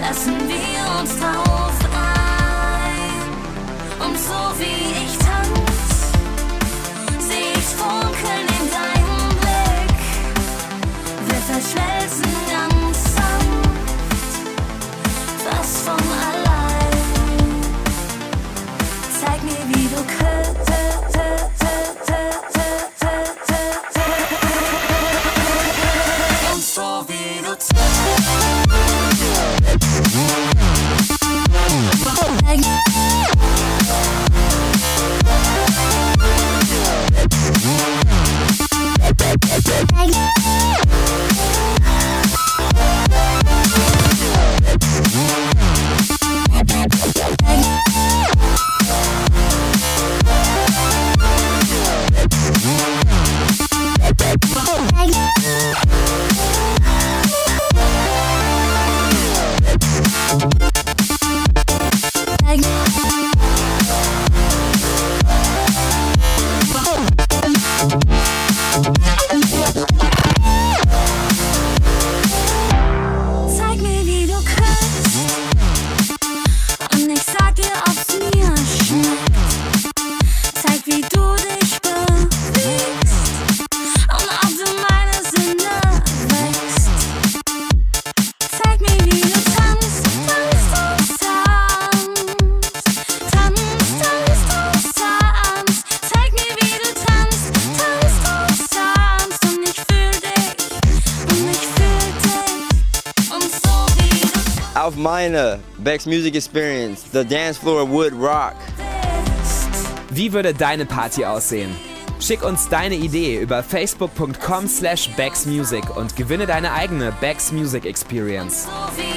lassen wir uns drauf ein. Und so wie ich tanz, seh ich Funkeln in deinem Blick. Wir verschmelzen ganz sanft, fast von allein. Zeig mir, wie du und so wie du Auf meine Beck's Music Experience, the dance floor would rock. Wie würde deine Party aussehen? Schick uns deine Idee über facebook.com/becksmusic und gewinne deine eigene Beck's Music Experience. So wie